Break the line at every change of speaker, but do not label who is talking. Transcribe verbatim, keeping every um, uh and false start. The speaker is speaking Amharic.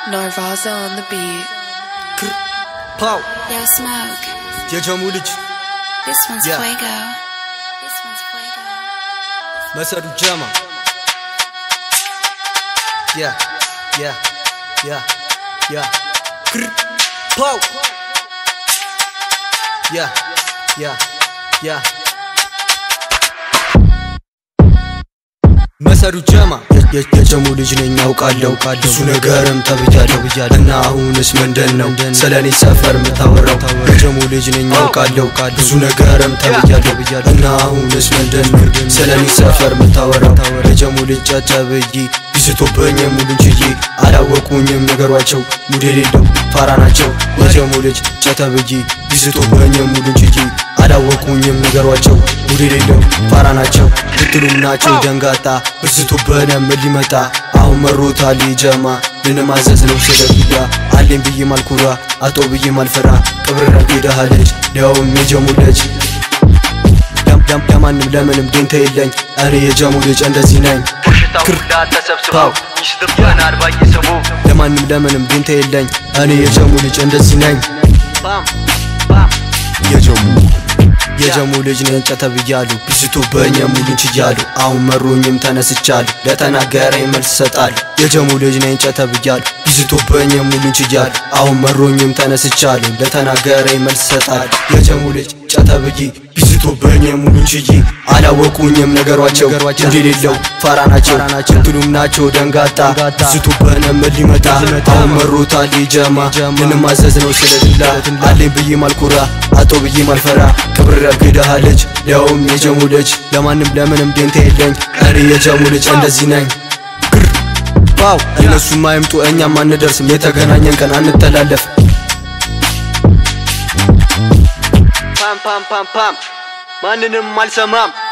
Norvaza on the beat.
Pow.
Yo, Smoke.
Jejamulich.
This one's
Yeah.
Fuego. This one's Fuego.
Masadu Jama. Yeah, yeah, yeah, yeah. Pow. Yeah, yeah, yeah. መሰሩ ጀማ የጀሙ ልጅ ነኝ አውቃለሁ ብዙ ነገርም ተብያለሁ እና አሁንስ ምንድነው ስለኔ ሰፈር ምታወራው የጀሙ ልጅ ነኝ አውቃለሁ ብዙ ነገርም ተብያለሁ እና አሁንስ ምንድነው ስለኔ ሰፈር ምታወራው የጀሙ ልጅ ጫጫብይ ቢስቶበኝ ሙሉንቺዬ አላወቁኝም ነገሯቸው ሙድ የሌለው ፋራ ናቸው የጀሙ ልጅ ጫጫብይ ቢስቶበኝ ሙሉንቺዬ አላወቁኝም ነገሯቸው ሙድ የሌለው ፋራ ናቸው ብትሉም ናቸው ደንጋጣ ብስቶበኝ ምን ሊመጣ አሁን መሮታል ጀማ ልንማዘዝ ነው ስለቢያ አለኝ ብዬ ማልኩራ አቶ ብዬ ማልፈራ ቅብረራ ሄደሃለች ያውም የጀሙ ልጅ ዳም ዳማንም ለምንም ደንታ የለኝ እኔ የጀሙ ልጅ እንደዚህ ነኝ
ኩላ ተሰብስበው ይሽጥበናል ባይሰሙ
ለማንም ለምንም ደንታ የለኝ እኔ የጀሙ ልጅ እንደዚህ ነኝ
ባም ባም
የጀሙ የጀሙ ልጅ ነኝ ጨተብያለሁ ቢስቶበኝ ሙሉንቺያለሁ አሁን መሮኝም ተነስቻለሁ ለተናገረኝ መልስ ሰጣለሁ የጀሙ ልጅ ነኝ ጨተብያለሁ ቢስቶበኝ ሙሉንቺያለሁ አሁን መሮኝም ተነስቻለሁ ለተናገረኝ መልስ ሰጣለሁ የጀሙ ልጅ ጨተብይ ቢስቶበኝ ሙሉንቺዬ አላወቁኝም ነገሯቸው እንደሌለው ፋራ ናቸው ትሉም ናቸው ደንጋጣ ቢስቶበኝ ምን ሊመጣ አሁን መሮታል ጀማ ልንማዘዝ ነው ስለድላ አለኝ ብዬ ማልኩራ አቶ ብዬ ማልፈራ ክብር ያገዳለች ያውም የጀሙ ልጅ ለማንም ለምንም ደንታ የለኝ እኔ የጀሙ ልጅ እንደዚህ ነኝ ባው እነሱም አይምጡ እኛም አንደርስም የተገናኘን ቀን አንተላለፍ
ፓም ፓም ፓም ፓም ማንንም አልሰማም